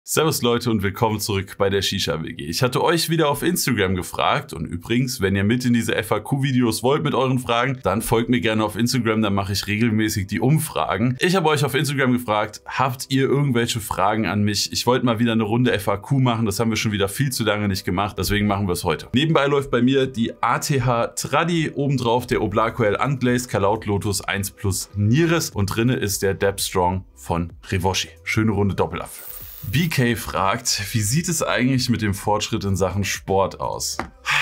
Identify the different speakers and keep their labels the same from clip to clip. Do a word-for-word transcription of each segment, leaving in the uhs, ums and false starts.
Speaker 1: Servus Leute und willkommen zurück bei der Shisha W G. Ich hatte euch wieder auf Instagram gefragt und übrigens, wenn ihr mit in diese F A Q-Videos wollt mit euren Fragen, dann folgt mir gerne auf Instagram, dann mache ich regelmäßig die Umfragen. Ich habe euch auf Instagram gefragt, habt ihr irgendwelche Fragen an mich? Ich wollte mal wieder eine Runde F A Q machen, das haben wir schon wieder viel zu lange nicht gemacht, deswegen machen wir es heute. Nebenbei läuft bei mir die A T H Tradi, obendrauf der Oblaquel Unglazed Kalaut Lotus eins plus Niris und drinne ist der Depth Strong von Revoshi. Schöne Runde Doppelab. B K fragt, wie sieht es eigentlich mit dem Fortschritt in Sachen Sport aus?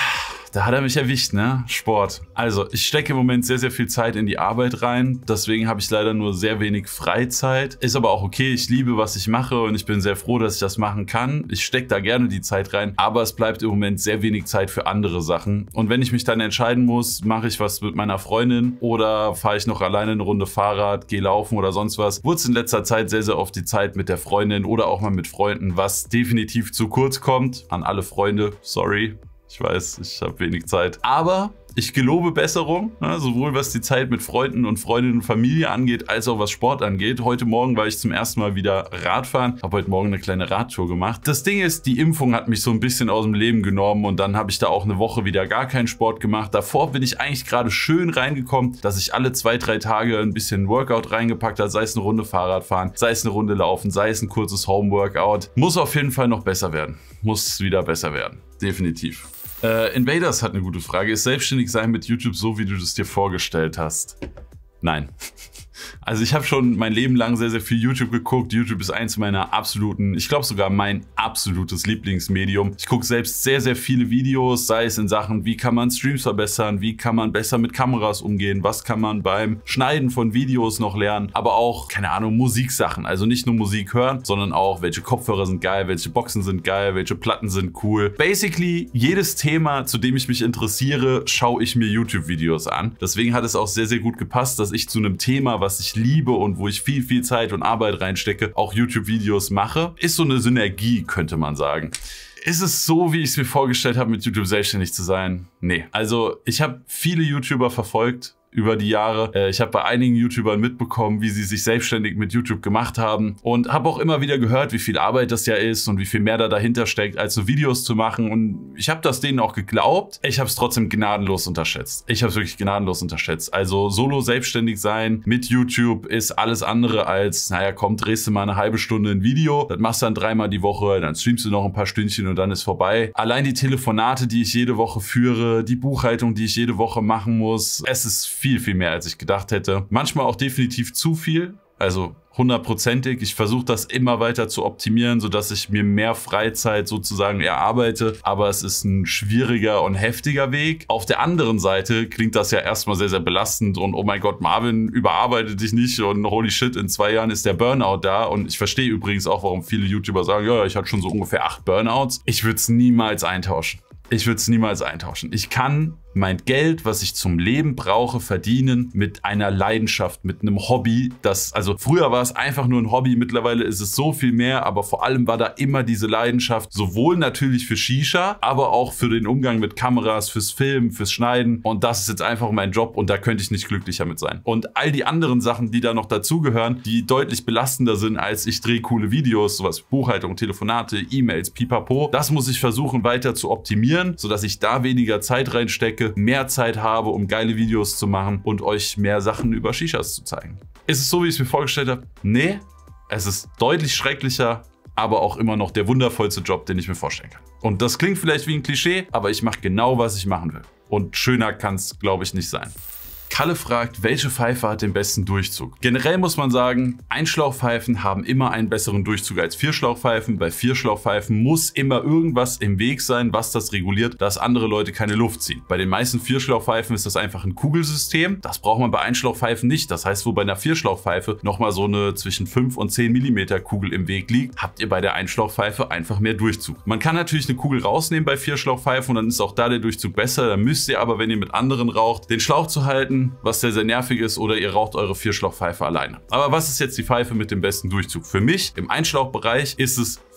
Speaker 1: Da hat er mich erwischt, ne? Sport. Also, ich stecke im Moment sehr, sehr viel Zeit in die Arbeit rein. Deswegen habe ich leider nur sehr wenig Freizeit. Ist aber auch okay. Ich liebe, was ich mache und ich bin sehr froh, dass ich das machen kann. Ich stecke da gerne die Zeit rein. Aber es bleibt im Moment sehr wenig Zeit für andere Sachen. Und wenn ich mich dann entscheiden muss, mache ich was mit meiner Freundin oder fahre ich noch alleine eine Runde Fahrrad, gehe laufen oder sonst was, wurde es in letzter Zeit sehr, sehr oft die Zeit mit der Freundin oder auch mal mit Freunden, was definitiv zu kurz kommt. An alle Freunde, sorry. Ich weiß, ich habe wenig Zeit. Aber ich gelobe Besserung, ne, sowohl was die Zeit mit Freunden und Freundinnen und Familie angeht, als auch was Sport angeht. Heute Morgen war ich zum ersten Mal wieder Radfahren, habe heute Morgen eine kleine Radtour gemacht. Das Ding ist, die Impfung hat mich so ein bisschen aus dem Leben genommen und dann habe ich da auch eine Woche wieder gar keinen Sport gemacht. Davor bin ich eigentlich gerade schön reingekommen, dass ich alle zwei, drei Tage ein bisschen Workout reingepackt habe, sei es eine Runde Fahrrad fahren, sei es eine Runde laufen, sei es ein kurzes Home-Workout. Muss auf jeden Fall noch besser werden. Muss wieder besser werden. Definitiv. Äh, Invaders hat eine gute Frage. Ist selbstständig sein mit YouTube so, wie du das dir vorgestellt hast? Nein. Also ich habe schon mein Leben lang sehr, sehr viel YouTube geguckt. YouTube ist eins meiner absoluten, ich glaube sogar mein absolutes Lieblingsmedium. Ich gucke selbst sehr, sehr viele Videos, sei es in Sachen, wie kann man Streams verbessern, wie kann man besser mit Kameras umgehen, was kann man beim Schneiden von Videos noch lernen, aber auch, keine Ahnung, Musiksachen. Also nicht nur Musik hören, sondern auch, welche Kopfhörer sind geil, welche Boxen sind geil, welche Platten sind cool. Basically, jedes Thema, zu dem ich mich interessiere, schaue ich mir YouTube-Videos an. Deswegen hat es auch sehr, sehr gut gepasst, dass ich zu einem Thema, was ich liebe und wo ich viel, viel Zeit und Arbeit reinstecke, auch YouTube-Videos mache. Ist so eine Synergie, könnte man sagen. Ist es so, wie ich es mir vorgestellt habe, mit YouTube selbstständig zu sein? Nee. Also ich habe viele YouTuber verfolgt über die Jahre. Ich habe bei einigen YouTubern mitbekommen, wie sie sich selbstständig mit YouTube gemacht haben und habe auch immer wieder gehört, wie viel Arbeit das ja ist und wie viel mehr da dahinter steckt, als so Videos zu machen. Und ich habe das denen auch geglaubt. Ich habe es trotzdem gnadenlos unterschätzt. Ich habe es wirklich gnadenlos unterschätzt. Also solo selbstständig sein mit YouTube ist alles andere als, naja, komm, drehst du mal eine halbe Stunde ein Video, das machst du dann dreimal die Woche, dann streamst du noch ein paar Stündchen und dann ist vorbei. Allein die Telefonate, die ich jede Woche führe, die Buchhaltung, die ich jede Woche machen muss, es ist viel, viel mehr, als ich gedacht hätte. Manchmal auch definitiv zu viel, also hundertprozentig. Ich versuche das immer weiter zu optimieren, sodass ich mir mehr Freizeit sozusagen erarbeite, aber es ist ein schwieriger und heftiger Weg. Auf der anderen Seite klingt das ja erstmal sehr, sehr belastend und oh mein Gott, Marvin, überarbeite dich nicht und holy shit, in zwei Jahren ist der Burnout da und ich verstehe übrigens auch, warum viele YouTuber sagen, ja, ich hatte schon so ungefähr acht Burnouts. Ich würde es niemals eintauschen. Ich würde es niemals eintauschen. Ich kann mein Geld, was ich zum Leben brauche, verdienen mit einer Leidenschaft, mit einem Hobby. Das, also früher war es einfach nur ein Hobby, mittlerweile ist es so viel mehr, aber vor allem war da immer diese Leidenschaft, sowohl natürlich für Shisha, aber auch für den Umgang mit Kameras, fürs Filmen, fürs Schneiden. Und das ist jetzt einfach mein Job und da könnte ich nicht glücklicher mit sein. Und all die anderen Sachen, die da noch dazugehören, die deutlich belastender sind, als ich drehe coole Videos, sowas Buchhaltung, Telefonate, E-Mails, pipapo, das muss ich versuchen weiter zu optimieren, sodass ich da weniger Zeit reinstecke, mehr Zeit habe, um geile Videos zu machen und euch mehr Sachen über Shishas zu zeigen. Ist es so, wie ich es mir vorgestellt habe? Nee, es ist deutlich schrecklicher, aber auch immer noch der wundervollste Job, den ich mir vorstellen kann. Und das klingt vielleicht wie ein Klischee, aber ich mache genau, was ich machen will. Und schöner kann es, glaube ich, nicht sein. Kalle fragt, welche Pfeife hat den besten Durchzug? Generell muss man sagen, Einschlauchpfeifen haben immer einen besseren Durchzug als Vierschlauchpfeifen. Bei Vierschlauchpfeifen muss immer irgendwas im Weg sein, was das reguliert, dass andere Leute keine Luft ziehen. Bei den meisten Vierschlauchpfeifen ist das einfach ein Kugelsystem. Das braucht man bei Einschlauchpfeifen nicht. Das heißt, wo bei einer Vierschlauchpfeife nochmal so eine zwischen fünf und zehn Millimeter Kugel im Weg liegt, habt ihr bei der Einschlauchpfeife einfach mehr Durchzug. Man kann natürlich eine Kugel rausnehmen bei Vierschlauchpfeifen und dann ist auch da der Durchzug besser. Dann müsst ihr aber, wenn ihr mit anderen raucht, den Schlauch zu halten, was sehr, sehr nervig ist, oder ihr raucht eure Vierschlauchpfeife alleine. Aber was ist jetzt die Pfeife mit dem besten Durchzug? Für mich im Einschlauchbereich ist es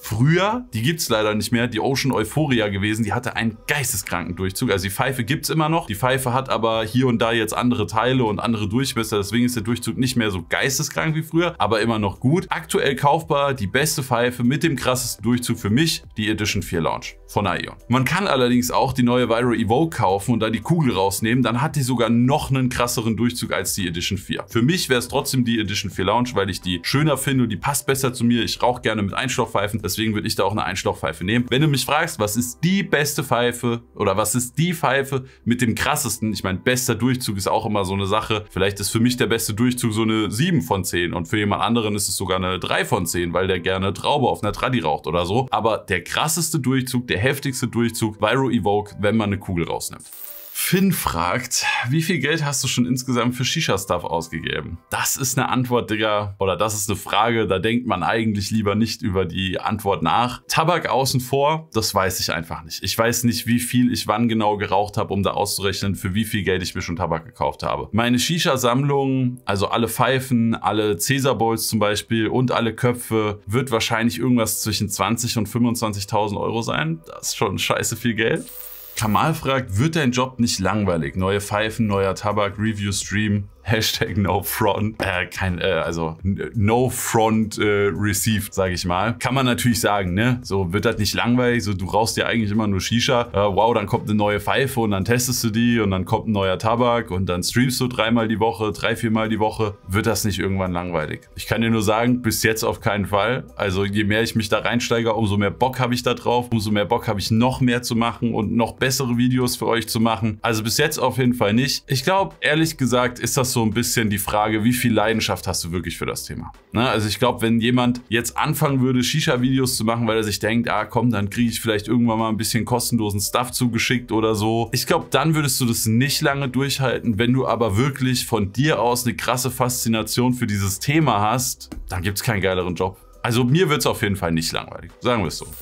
Speaker 1: früher, die gibt es leider nicht mehr, die Ocean Euphoria gewesen, die hatte einen geisteskranken Durchzug. Also die Pfeife gibt es immer noch, die Pfeife hat aber hier und da jetzt andere Teile und andere Durchmesser, deswegen ist der Durchzug nicht mehr so geisteskrank wie früher, aber immer noch gut. Aktuell kaufbar, die beste Pfeife mit dem krassesten Durchzug für mich, die Edition vier Launch von Aion. Man kann allerdings auch die neue Viro Evoke kaufen und da die Kugel rausnehmen, dann hat die sogar noch einen krasseren Durchzug als die Edition vier. Für mich wäre es trotzdem die Edition vier Launch, weil ich die schöner finde und die passt besser zu mir. Ich rauche gerne mit Einschlauchpfeifen, deswegen würde ich da auch eine Einschlauchpfeife nehmen. Wenn du mich fragst, was ist die beste Pfeife oder was ist die Pfeife mit dem krassesten, ich meine, bester Durchzug ist auch immer so eine Sache. Vielleicht ist für mich der beste Durchzug so eine sieben von zehn und für jemand anderen ist es sogar eine drei von zehn, weil der gerne Traube auf einer Tradi raucht oder so. Aber der krasseste Durchzug, der heftigste Durchzug, Viro Evoke, wenn man eine Kugel rausnimmt. Finn fragt, wie viel Geld hast du schon insgesamt für Shisha-Stuff ausgegeben? Das ist eine Antwort, Digga, oder das ist eine Frage, da denkt man eigentlich lieber nicht über die Antwort nach. Tabak außen vor, das weiß ich einfach nicht. Ich weiß nicht, wie viel ich wann genau geraucht habe, um da auszurechnen, für wie viel Geld ich mir schon Tabak gekauft habe. Meine Shisha-Sammlung, also alle Pfeifen, alle Caesar Bowls zum Beispiel und alle Köpfe, wird wahrscheinlich irgendwas zwischen zwanzig und fünfundzwanzigtausend Euro sein. Das ist schon scheiße viel Geld. Kamal fragt, wird dein Job nicht langweilig? Neue Pfeifen, neuer Tabak, Review Stream, Hashtag No Front, äh, kein, äh, also No Front äh, Received, sage ich mal. Kann man natürlich sagen, ne? So wird das nicht langweilig, so du rauchst ja eigentlich immer nur Shisha. Äh, wow, dann kommt eine neue Pfeife und dann testest du die und dann kommt ein neuer Tabak und dann streamst du dreimal die Woche, drei, viermal die Woche. Wird das nicht irgendwann langweilig? Ich kann dir nur sagen, bis jetzt auf keinen Fall. Also je mehr ich mich da reinsteige, umso mehr Bock habe ich da drauf, umso mehr Bock habe ich noch mehr zu machen und noch bessere Videos für euch zu machen. Also bis jetzt auf jeden Fall nicht. Ich glaube, ehrlich gesagt, ist das so ein bisschen die Frage, wie viel Leidenschaft hast du wirklich für das Thema? Ne? Also ich glaube, wenn jemand jetzt anfangen würde, Shisha-Videos zu machen, weil er sich denkt, ah komm, dann kriege ich vielleicht irgendwann mal ein bisschen kostenlosen Stuff zugeschickt oder so. Ich glaube, dann würdest du das nicht lange durchhalten. Wenn du aber wirklich von dir aus eine krasse Faszination für dieses Thema hast, dann gibt es keinen geileren Job. Also mir wird es auf jeden Fall nicht langweilig. Sagen wir es so.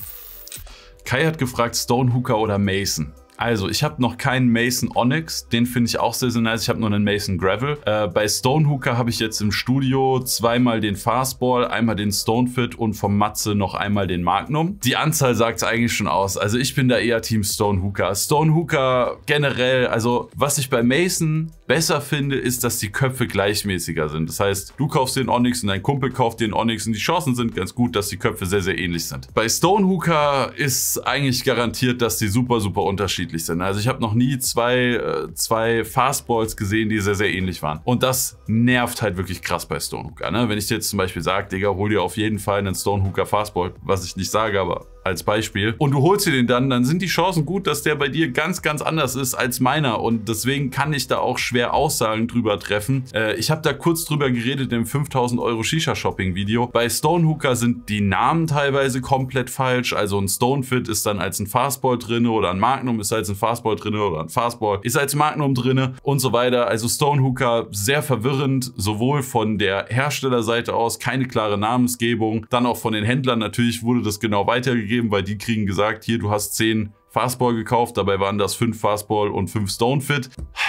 Speaker 1: Kai hat gefragt, Stonehooker oder Mason? Also, ich habe noch keinen Mason Onyx, den finde ich auch sehr, sehr nice. Ich habe nur einen Mason Gravel. Äh, bei Stonehooker habe ich jetzt im Studio zweimal den Fastball, einmal den Stonefit und vom Matze noch einmal den Magnum. Die Anzahl sagt es eigentlich schon aus. Also ich bin da eher Team Stonehooker. Stonehooker generell, also was ich bei Mason besser finde, ist, dass die Köpfe gleichmäßiger sind. Das heißt, du kaufst den Onyx und dein Kumpel kauft den Onyx und die Chancen sind ganz gut, dass die Köpfe sehr, sehr ähnlich sind. Bei Stonehooker ist eigentlich garantiert, dass die super, super unterschiedlich sind. Also ich habe noch nie zwei, äh, zwei Fastballs gesehen, die sehr, sehr ähnlich waren. Und das nervt halt wirklich krass bei Stonehooker. Ne? Wenn ich dir jetzt zum Beispiel sage, Digga, hol dir auf jeden Fall einen Stonehooker Fastball, was ich nicht sage, aber als Beispiel, und du holst dir den dann, dann sind die Chancen gut, dass der bei dir ganz, ganz anders ist als meiner. Und deswegen kann ich da auch schwer Aussagen drüber treffen. Äh, ich habe da kurz drüber geredet im fünftausend Euro Shisha-Shopping-Video. Bei Stonehooker sind die Namen teilweise komplett falsch. Also ein Stonefit ist dann als ein Fastball drin oder ein Magnum ist als ein Fastball drin oder ein Fastball ist als Magnum drin und so weiter. Also Stonehooker sehr verwirrend, sowohl von der Herstellerseite aus, keine klare Namensgebung, dann auch von den Händlern natürlich wurde das genau weitergegeben, weil die kriegen gesagt, hier, du hast zehn Fastball gekauft, dabei waren das fünf Fastball und fünf Stonefit.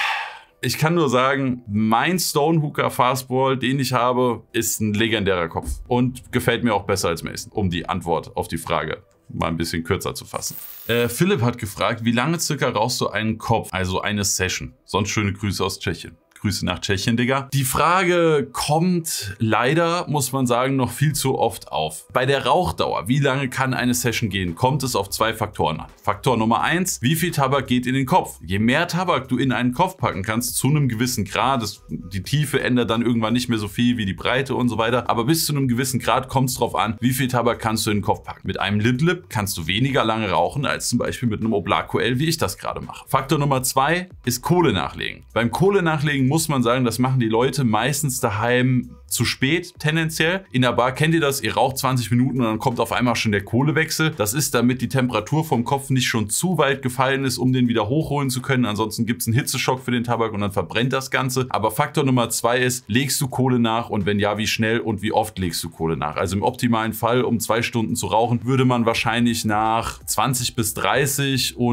Speaker 1: Ich kann nur sagen, mein Stonehooker Fastball, den ich habe, ist ein legendärer Kopf und gefällt mir auch besser als Mason, um die Antwort auf die Frage mal ein bisschen kürzer zu fassen. Äh, Philipp hat gefragt, wie lange circa rauchst du einen Kopf, also eine Session? Sonst schöne Grüße aus Tschechien. Grüße nach Tschechien, Digga. Die Frage kommt leider, muss man sagen, noch viel zu oft auf. Bei der Rauchdauer, wie lange kann eine Session gehen, kommt es auf zwei Faktoren an. Faktor Nummer eins, wie viel Tabak geht in den Kopf? Je mehr Tabak du in einen Kopf packen kannst, zu einem gewissen Grad, das, die Tiefe ändert dann irgendwann nicht mehr so viel wie die Breite und so weiter, aber bis zu einem gewissen Grad kommt es drauf an, wie viel Tabak kannst du in den Kopf packen. Mit einem Lip Lip kannst du weniger lange rauchen, als zum Beispiel mit einem Oblaco L, wie ich das gerade mache. Faktor Nummer zwei ist Kohle nachlegen. Beim Kohle nachlegen muss man sagen, das machen die Leute meistens daheim zu spät, tendenziell. In der Bar kennt ihr das, ihr raucht zwanzig Minuten und dann kommt auf einmal schon der Kohlewechsel. Das ist, damit die Temperatur vom Kopf nicht schon zu weit gefallen ist, um den wieder hochholen zu können. Ansonsten gibt es einen Hitzeschock für den Tabak und dann verbrennt das Ganze. Aber Faktor Nummer zwei ist, legst du Kohle nach und wenn ja, wie schnell und wie oft legst du Kohle nach? Also im optimalen Fall, um zwei Stunden zu rauchen, würde man wahrscheinlich nach zwanzig bis dreißig und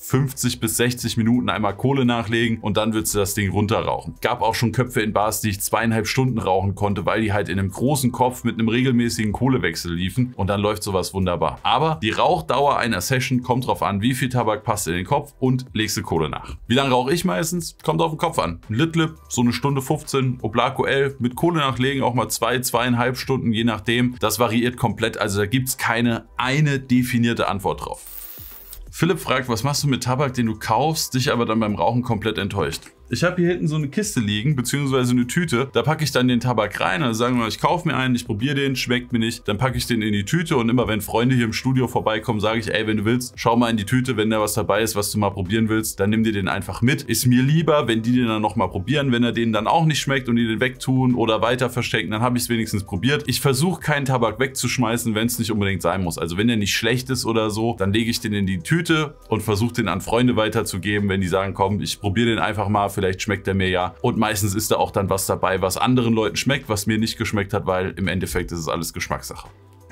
Speaker 1: fünfzig bis sechzig Minuten einmal Kohle nachlegen und dann würdest du das Ding runterrauchen. Gab auch schon Köpfe in Bars, die ich zweieinhalb Stunden rauchen konnte, weil die halt in einem großen Kopf mit einem regelmäßigen Kohlewechsel liefen und dann läuft sowas wunderbar. Aber die Rauchdauer einer Session kommt drauf an, wie viel Tabak passt in den Kopf und legst du Kohle nach. Wie lange rauche ich meistens? Kommt auf den Kopf an. Ein Lit-Lip, so eine Stunde fünfzehn, Oblako elf, mit Kohle nachlegen auch mal zwei, zweieinhalb Stunden, je nachdem. Das variiert komplett, also da gibt es keine eine definierte Antwort drauf. Philipp fragt, was machst du mit Tabak, den du kaufst, dich aber dann beim Rauchen komplett enttäuscht? Ich habe hier hinten so eine Kiste liegen, beziehungsweise eine Tüte. Da packe ich dann den Tabak rein. Also sagen wir mal, ich kaufe mir einen, ich probiere den, schmeckt mir nicht. Dann packe ich den in die Tüte und immer wenn Freunde hier im Studio vorbeikommen, sage ich, ey, wenn du willst, schau mal in die Tüte, wenn da was dabei ist, was du mal probieren willst, dann nimm dir den einfach mit. Ist mir lieber, wenn die den dann nochmal probieren. Wenn er denen dann auch nicht schmeckt und die den wegtun oder weiter verstecken, dann habe ich es wenigstens probiert. Ich versuche keinen Tabak wegzuschmeißen, wenn es nicht unbedingt sein muss. Also wenn der nicht schlecht ist oder so, dann lege ich den in die Tüte und versuche den an Freunde weiterzugeben, wenn die sagen, komm, ich probiere den einfach mal, vielleicht schmeckt er mir ja. Und meistens ist da auch dann was dabei, was anderen Leuten schmeckt, was mir nicht geschmeckt hat, weil im Endeffekt ist es alles Geschmackssache.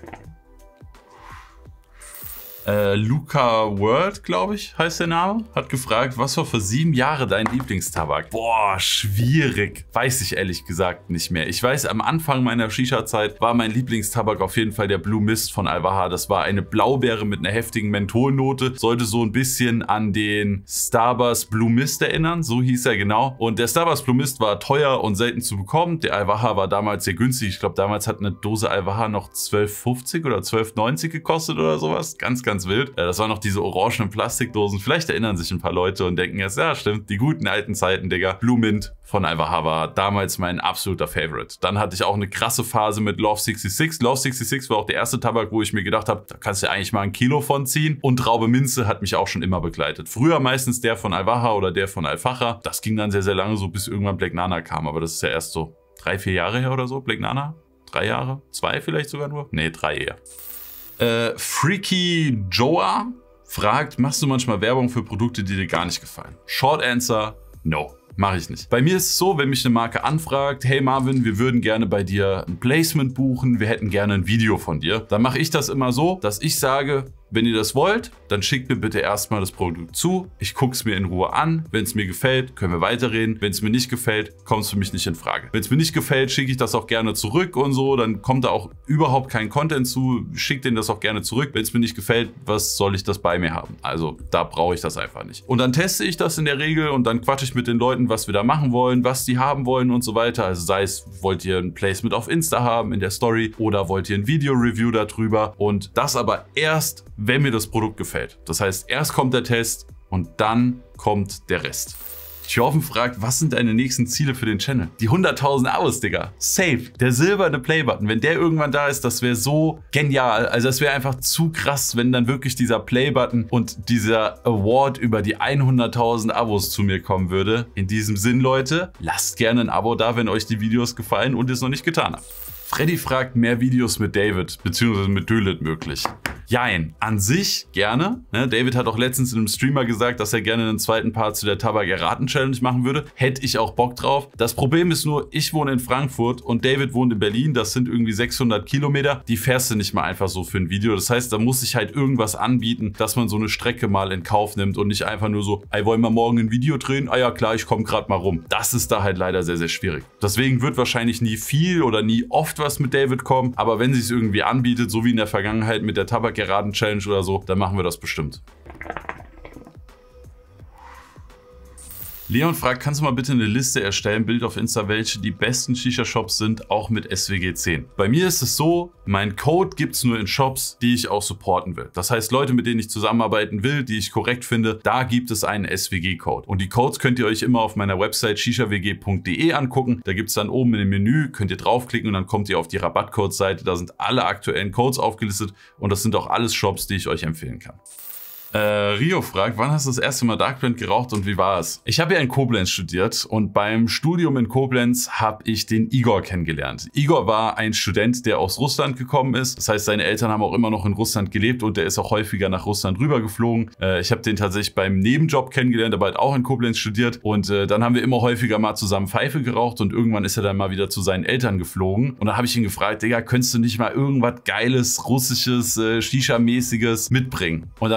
Speaker 1: Äh, Luca World, glaube ich, heißt der Name, hat gefragt, was war für sieben Jahre dein Lieblingstabak? Boah, schwierig. Weiß ich ehrlich gesagt nicht mehr. Ich weiß, am Anfang meiner Shisha-Zeit war mein Lieblingstabak auf jeden Fall der Blue Mist von Al-Waha. Das war eine Blaubeere mit einer heftigen Mentholnote. Sollte so ein bisschen an den Starburst Blue Mist erinnern, so hieß er genau. Und der Starburst Blue Mist war teuer und selten zu bekommen. Der Al-Waha war damals sehr günstig. Ich glaube, damals hat eine Dose Al-Waha noch zwölf fünfzig oder zwölf neunzig gekostet oder sowas. Ganz, ganz Ganz wild. Das waren noch diese orangenen Plastikdosen. Vielleicht erinnern sich ein paar Leute und denken jetzt, ja stimmt, die guten alten Zeiten, Digga. Blue Mint von Al-Waha war damals mein absoluter Favorite. Dann hatte ich auch eine krasse Phase mit Love sechsundsechzig. Love sechsundsechzig war auch der erste Tabak, wo ich mir gedacht habe, da kannst du ja eigentlich mal ein Kilo von ziehen. Und Traube Minze hat mich auch schon immer begleitet. Früher meistens der von Al-Waha oder der von Al-Facher. Das ging dann sehr, sehr lange so, bis irgendwann Black Nana kam. Aber das ist ja erst so drei, vier Jahre her oder so, Black Nana. Drei Jahre? Zwei vielleicht sogar nur? Nee, drei eher. Äh, Freaky Joa fragt, machst du manchmal Werbung für Produkte, die dir gar nicht gefallen? Short answer, no. Mache ich nicht. Bei mir ist es so, wenn mich eine Marke anfragt, hey Marvin, wir würden gerne bei dir ein Placement buchen, wir hätten gerne ein Video von dir, dann mache ich das immer so, dass ich sage, wenn ihr das wollt, dann schickt mir bitte erstmal das Produkt zu. Ich gucke es mir in Ruhe an. Wenn es mir gefällt, können wir weiterreden. Wenn es mir nicht gefällt, kommt es für mich nicht in Frage. Wenn es mir nicht gefällt, schicke ich das auch gerne zurück und so. Dann kommt da auch überhaupt kein Content zu. Schickt denen das auch gerne zurück. Wenn es mir nicht gefällt, was soll ich das bei mir haben? Also da brauche ich das einfach nicht. Und dann teste ich das in der Regel und dann quatsche ich mit den Leuten, was wir da machen wollen, was die haben wollen und so weiter. Also sei es, wollt ihr ein Placement auf Insta haben in der Story oder wollt ihr ein Video-Review darüber? Und das aber erst, wenn mir das Produkt gefällt. Das heißt, erst kommt der Test und dann kommt der Rest. Jorven fragt, was sind deine nächsten Ziele für den Channel? Die hunderttausend Abos, Digga. Safe. Der silberne Playbutton, wenn der irgendwann da ist, das wäre so genial. Also das wäre einfach zu krass, wenn dann wirklich dieser Playbutton und dieser Award über die hunderttausend Abos zu mir kommen würde. In diesem Sinn, Leute, lasst gerne ein Abo da, wenn euch die Videos gefallen und ihr es noch nicht getan habt. Freddy fragt, mehr Videos mit David, beziehungsweise mit Dölit möglich. Jein, an sich gerne. Ne, David hat auch letztens in einem Streamer gesagt, dass er gerne einen zweiten Part zu der Tabak-Erraten-Challenge machen würde. Hätte ich auch Bock drauf. Das Problem ist nur, ich wohne in Frankfurt und David wohnt in Berlin. Das sind irgendwie sechshundert Kilometer. Die fährst du nicht mal einfach so für ein Video. Das heißt, da muss ich halt irgendwas anbieten, dass man so eine Strecke mal in Kauf nimmt und nicht einfach nur so, ey, wollen wir morgen ein Video drehen? Ah ja, klar, ich komme gerade mal rum. Das ist da halt leider sehr, sehr schwierig. Deswegen wird wahrscheinlich nie viel oder nie oft was mit David kommen. Aber wenn sie es irgendwie anbietet, so wie in der Vergangenheit mit der Tabak-Erraten-Challenge oder so, dann machen wir das bestimmt. Leon fragt, kannst du mal bitte eine Liste erstellen, Bild auf Insta, welche die besten Shisha-Shops sind, auch mit S W G zehn. Bei mir ist es so, mein Code gibt es nur in Shops, die ich auch supporten will. Das heißt, Leute, mit denen ich zusammenarbeiten will, die ich korrekt finde, da gibt es einen S W G-Code. Und die Codes könnt ihr euch immer auf meiner Website shisha w g punkt de angucken. Da gibt es dann oben in dem Menü, könnt ihr draufklicken und dann kommt ihr auf die Rabattcode-Seite. Da sind alle aktuellen Codes aufgelistet und das sind auch alles Shops, die ich euch empfehlen kann. Äh, Rio fragt, wann hast du das erste Mal Dark Blend geraucht und wie war es? Ich habe ja in Koblenz studiert und beim Studium in Koblenz habe ich den Igor kennengelernt. Igor war ein Student, der aus Russland gekommen ist. Das heißt, seine Eltern haben auch immer noch in Russland gelebt und der ist auch häufiger nach Russland rübergeflogen. Äh, ich habe den tatsächlich beim Nebenjob kennengelernt, aber halt auch in Koblenz studiert. Und äh, dann haben wir immer häufiger mal zusammen Pfeife geraucht und irgendwann ist er dann mal wieder zu seinen Eltern geflogen. Und da habe ich ihn gefragt, Digga, könntest du nicht mal irgendwas Geiles, Russisches, äh, Shisha-mäßiges mitbringen? Und dann hat er mir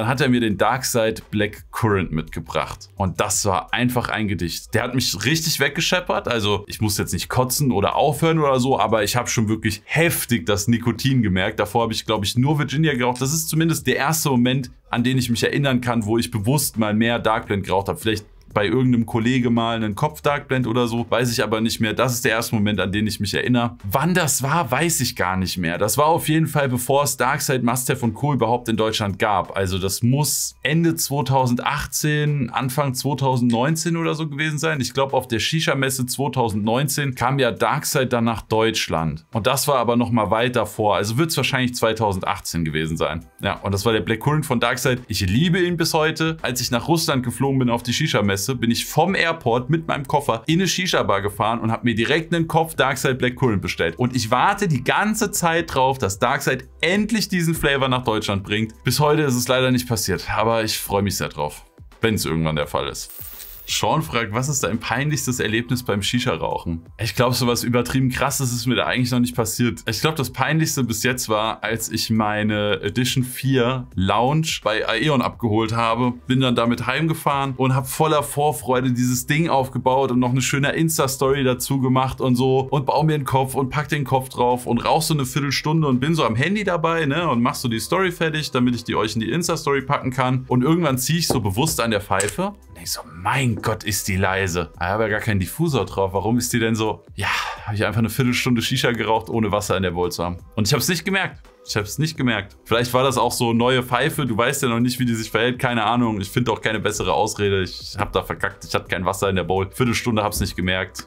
Speaker 1: den Darkside Black Current mitgebracht. Und das war einfach ein Gedicht. Der hat mich richtig weggescheppert. Also ich muss jetzt nicht kotzen oder aufhören oder so, aber ich habe schon wirklich heftig das Nikotin gemerkt. Davor habe ich, glaube ich, nur Virginia geraucht. Das ist zumindest der erste Moment, an den ich mich erinnern kann, wo ich bewusst mal mehr Dark Blend geraucht habe. Vielleicht bei irgendeinem Kollege mal einen Kopf Dark Blend oder so, weiß ich aber nicht mehr. Das ist der erste Moment, an den ich mich erinnere. Wann das war, weiß ich gar nicht mehr. Das war auf jeden Fall, bevor es Darkside, Must-Have und Co. überhaupt in Deutschland gab. Also das muss Ende zweitausendachtzehn, Anfang zweitausendneunzehn oder so gewesen sein. Ich glaube, auf der Shisha-Messe zweitausendneunzehn kam ja Darkside dann nach Deutschland. Und das war aber noch mal weit davor. Also wird es wahrscheinlich zweitausendachtzehn gewesen sein. Ja, und das war der Black Current von Darkside. Ich liebe ihn bis heute. Als ich nach Russland geflogen bin auf die Shisha-Messe, bin ich vom Airport mit meinem Koffer in eine Shisha-Bar gefahren und habe mir direkt einen Kopf Darkside Black Current bestellt. Und ich warte die ganze Zeit drauf, dass Darkside endlich diesen Flavor nach Deutschland bringt. Bis heute ist es leider nicht passiert, aber ich freue mich sehr drauf, wenn es irgendwann der Fall ist. Sean fragt, was ist dein peinlichstes Erlebnis beim Shisha-Rauchen? Ich glaube, sowas übertrieben krasses ist mir da eigentlich noch nicht passiert. Ich glaube, das peinlichste bis jetzt war, als ich meine Edition vier Lounge bei Aeon abgeholt habe. Bin dann damit heimgefahren und habe voller Vorfreude dieses Ding aufgebaut und noch eine schöne Insta-Story dazu gemacht und so. Und baue mir den Kopf und pack den Kopf drauf und rauch so eine Viertelstunde und bin so am Handy dabei, ne? Und mach so die Story fertig, damit ich die euch in die Insta-Story packen kann. Und irgendwann ziehe ich so bewusst an der Pfeife. Und ich so, mein Gott, ist die leise. Ich habe ja gar keinen Diffusor drauf. Warum ist die denn so? Ja, habe ich einfach eine Viertelstunde Shisha geraucht, ohne Wasser in der Bowl zu haben. Und ich habe es nicht gemerkt. Ich habe es nicht gemerkt. Vielleicht war das auch so neue Pfeife. Du weißt ja noch nicht, wie die sich verhält. Keine Ahnung. Ich finde auch keine bessere Ausrede. Ich habe da verkackt. Ich hatte kein Wasser in der Bowl. Viertelstunde, habe es nicht gemerkt.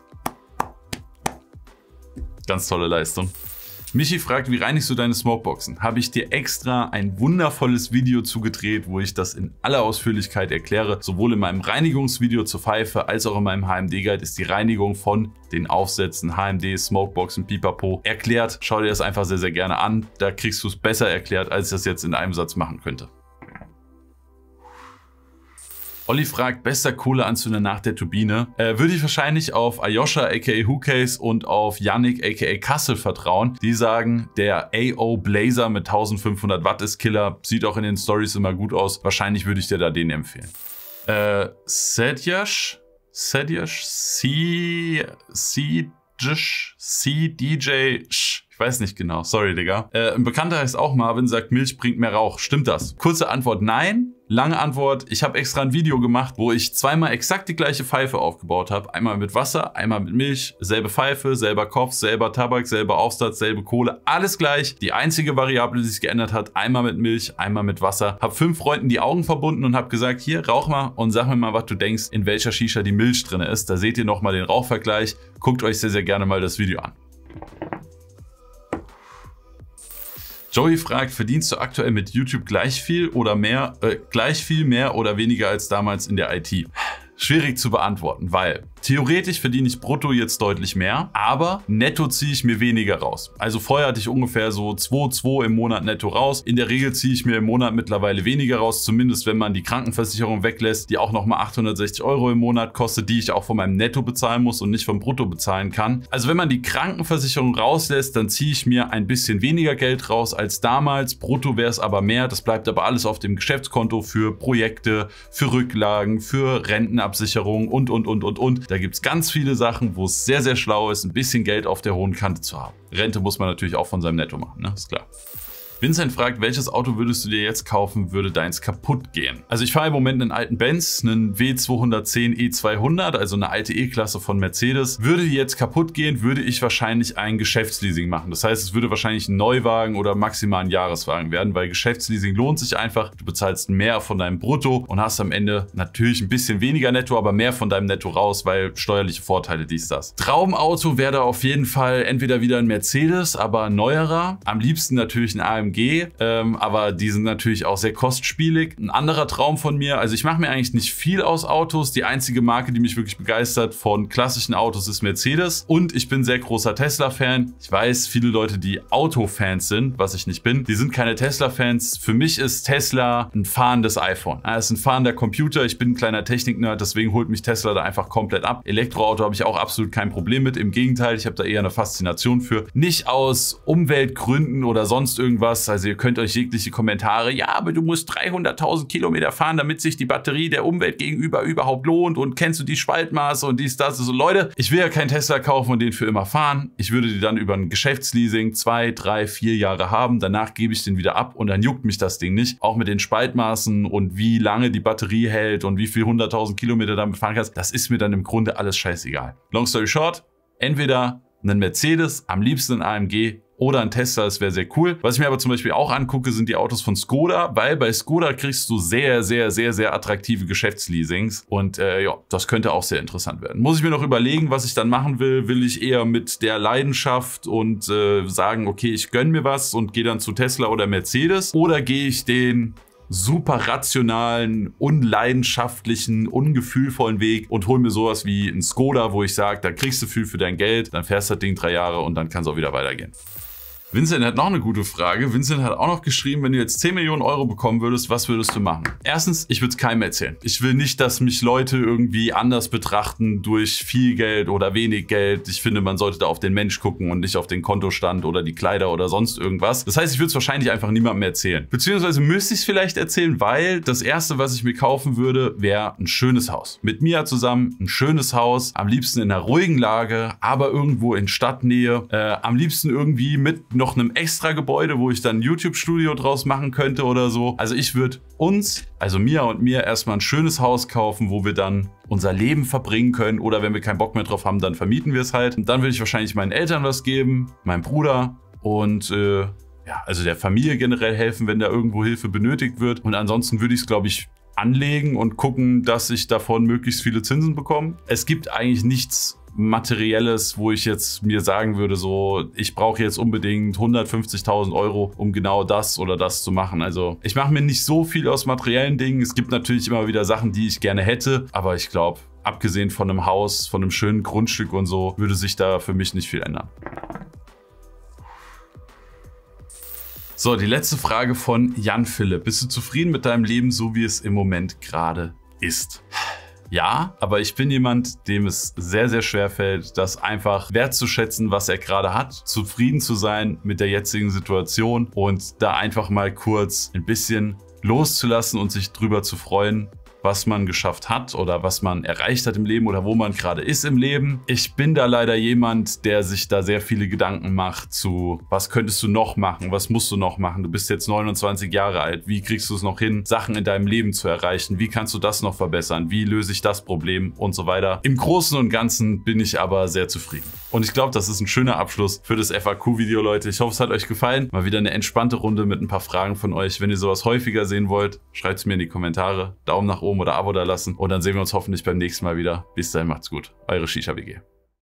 Speaker 1: Ganz tolle Leistung. Michi fragt, wie reinigst du deine Smokeboxen? Habe ich dir extra ein wundervolles Video zugedreht, wo ich das in aller Ausführlichkeit erkläre. Sowohl in meinem Reinigungsvideo zur Pfeife als auch in meinem H M D-Guide ist die Reinigung von den Aufsätzen, H M D, Smokeboxen, Pipapo erklärt. Schau dir das einfach sehr, sehr gerne an. Da kriegst du es besser erklärt, als ich das jetzt in einem Satz machen könnte. Olli fragt, bester Kohleanzünder nach der Turbine. Äh, würde ich wahrscheinlich auf Ayosha aka Hookase und auf Yannick aka Kassel vertrauen. Die sagen, der A O Blazer mit eintausendfünfhundert Watt ist Killer. Sieht auch in den Stories immer gut aus. Wahrscheinlich würde ich dir da den empfehlen. Äh, Sedjash? Sedjash? C... C... C... D J... Ich weiß nicht genau. Sorry, Digga. Äh, ein Bekannter heißt auch Marvin, sagt, Milch bringt mehr Rauch. Stimmt das? Kurze Antwort, nein. Lange Antwort, ich habe extra ein Video gemacht, wo ich zweimal exakt die gleiche Pfeife aufgebaut habe. Einmal mit Wasser, einmal mit Milch, selbe Pfeife, selber Kopf, selber Tabak, selber Aufsatz, selbe Kohle, alles gleich. Die einzige Variable, die sich geändert hat, einmal mit Milch, einmal mit Wasser. Hab fünf Freunden die Augen verbunden und habe gesagt, hier, rauch mal und sag mir mal, was du denkst, in welcher Shisha die Milch drin ist. Da seht ihr nochmal den Rauchvergleich. Guckt euch sehr, sehr gerne mal das Video an. Joey fragt, verdienst du aktuell mit YouTube gleich viel oder mehr, äh, gleich viel mehr oder weniger als damals in der I T? Schwierig zu beantworten, weil theoretisch verdiene ich brutto jetzt deutlich mehr, aber netto ziehe ich mir weniger raus. Also vorher hatte ich ungefähr so zwei Komma zwei im Monat netto raus. In der Regel ziehe ich mir im Monat mittlerweile weniger raus, zumindest wenn man die Krankenversicherung weglässt, die auch nochmal achthundertsechzig Euro im Monat kostet, die ich auch von meinem Netto bezahlen muss und nicht vom Brutto bezahlen kann. Also wenn man die Krankenversicherung rauslässt, dann ziehe ich mir ein bisschen weniger Geld raus als damals. Brutto wäre es aber mehr. Das bleibt aber alles auf dem Geschäftskonto für Projekte, für Rücklagen, für Rentenabsicherung und, und, und, und, und. Da gibt es ganz viele Sachen, wo es sehr, sehr schlau ist, ein bisschen Geld auf der hohen Kante zu haben. Rente muss man natürlich auch von seinem Netto machen, ne? Ist klar. Vincent fragt, welches Auto würdest du dir jetzt kaufen, würde deins kaputt gehen? Also ich fahre im Moment einen alten Benz, einen W zweihundertzehn E zweihundert, also eine alte E-Klasse von Mercedes. Würde die jetzt kaputt gehen, würde ich wahrscheinlich ein Geschäftsleasing machen. Das heißt, es würde wahrscheinlich ein Neuwagen oder maximal ein Jahreswagen werden, weil Geschäftsleasing lohnt sich einfach. Du bezahlst mehr von deinem Brutto und hast am Ende natürlich ein bisschen weniger Netto, aber mehr von deinem Netto raus, weil steuerliche Vorteile, dies, das. Traumauto wäre da auf jeden Fall entweder wieder ein Mercedes, aber ein neuerer. Am liebsten natürlich ein A M G, ähm, aber die sind natürlich auch sehr kostspielig. Ein anderer Traum von mir, also ich mache mir eigentlich nicht viel aus Autos. Die einzige Marke, die mich wirklich begeistert von klassischen Autos, ist Mercedes. Und ich bin sehr großer Tesla-Fan. Ich weiß, viele Leute, die Autofans sind, was ich nicht bin, die sind keine Tesla-Fans. Für mich ist Tesla ein fahrendes iPhone. Es ist ein fahrender Computer. Ich bin ein kleiner Technik-Nerd, deswegen holt mich Tesla da einfach komplett ab. Elektroauto habe ich auch absolut kein Problem mit. Im Gegenteil, ich habe da eher eine Faszination für. Nicht aus Umweltgründen oder sonst irgendwas, was. Also ihr könnt euch jegliche Kommentare, ja, aber du musst dreihunderttausend Kilometer fahren, damit sich die Batterie der Umwelt gegenüber überhaupt lohnt und kennst du die Spaltmaße und dies, das. Also Leute, ich will ja keinen Tesla kaufen und den für immer fahren. Ich würde die dann über ein Geschäftsleasing zwei, drei, vier Jahre haben. Danach gebe ich den wieder ab und dann juckt mich das Ding nicht. Auch mit den Spaltmaßen und wie lange die Batterie hält und wie viel hunderttausend Kilometer damit fahren kannst, das ist mir dann im Grunde alles scheißegal. Long story short, entweder einen Mercedes, am liebsten ein A M G oder ein Tesla, das wäre sehr cool. Was ich mir aber zum Beispiel auch angucke, sind die Autos von Skoda, weil bei Skoda kriegst du sehr, sehr, sehr, sehr attraktive Geschäftsleasings und äh, ja, das könnte auch sehr interessant werden. Muss ich mir noch überlegen, was ich dann machen will. Will ich eher mit der Leidenschaft und äh, sagen, okay, ich gönne mir was und gehe dann zu Tesla oder Mercedes, oder gehe ich den super rationalen, unleidenschaftlichen, ungefühlvollen Weg und hol mir sowas wie ein Skoda, wo ich sage, da kriegst du viel für dein Geld, dann fährst du das Ding drei Jahre und dann kann es auch wieder weitergehen. Vincent hat noch eine gute Frage. Vincent hat auch noch geschrieben, wenn du jetzt zehn Millionen Euro bekommen würdest, was würdest du machen? Erstens, ich würde es keinem erzählen. Ich will nicht, dass mich Leute irgendwie anders betrachten durch viel Geld oder wenig Geld. Ich finde, man sollte da auf den Mensch gucken und nicht auf den Kontostand oder die Kleider oder sonst irgendwas. Das heißt, ich würde es wahrscheinlich einfach niemandem erzählen. Beziehungsweise müsste ich es vielleicht erzählen, weil das Erste, was ich mir kaufen würde, wäre ein schönes Haus. Mit Mia zusammen ein schönes Haus, am liebsten in einer ruhigen Lage, aber irgendwo in Stadtnähe. Äh, am liebsten irgendwie mit noch einem extra Gebäude, wo ich dann ein YouTube-Studio draus machen könnte oder so. Also ich würde uns, also Mia und mir, erstmal ein schönes Haus kaufen, wo wir dann unser Leben verbringen können, oder wenn wir keinen Bock mehr drauf haben, dann vermieten wir es halt. Und dann würde ich wahrscheinlich meinen Eltern was geben, meinem Bruder und äh, ja, also der Familie generell helfen, wenn da irgendwo Hilfe benötigt wird. Und ansonsten würde ich es, glaube ich, anlegen und gucken, dass ich davon möglichst viele Zinsen bekomme. Es gibt eigentlich nichts Materielles, wo ich jetzt mir sagen würde, so, ich brauche jetzt unbedingt hundertfünfzigtausend Euro, um genau das oder das zu machen. Also ich mache mir nicht so viel aus materiellen Dingen. Es gibt natürlich immer wieder Sachen, die ich gerne hätte, aber ich glaube, abgesehen von einem Haus, von einem schönen Grundstück und so, würde sich da für mich nicht viel ändern. So, die letzte Frage von Jan Philipp. Bist du zufrieden mit deinem Leben, so wie es im Moment gerade ist? Ja, aber ich bin jemand, dem es sehr, sehr schwer fällt, das einfach wertzuschätzen, was er gerade hat, zufrieden zu sein mit der jetzigen Situation und da einfach mal kurz ein bisschen loszulassen und sich drüber zu freuen, was man geschafft hat oder was man erreicht hat im Leben oder wo man gerade ist im Leben. Ich bin da leider jemand, der sich da sehr viele Gedanken macht zu, was könntest du noch machen, was musst du noch machen? Du bist jetzt neunundzwanzig Jahre alt, wie kriegst du es noch hin, Sachen in deinem Leben zu erreichen? Wie kannst du das noch verbessern? Wie löse ich das Problem und so weiter? Im Großen und Ganzen bin ich aber sehr zufrieden. Und ich glaube, das ist ein schöner Abschluss für das F A Q-Video, Leute. Ich hoffe, es hat euch gefallen. Mal wieder eine entspannte Runde mit ein paar Fragen von euch. Wenn ihr sowas häufiger sehen wollt, schreibt es mir in die Kommentare. Daumen nach oben oder Abo da lassen. Und dann sehen wir uns hoffentlich beim nächsten Mal wieder. Bis dahin, macht's gut. Eure Shisha W G.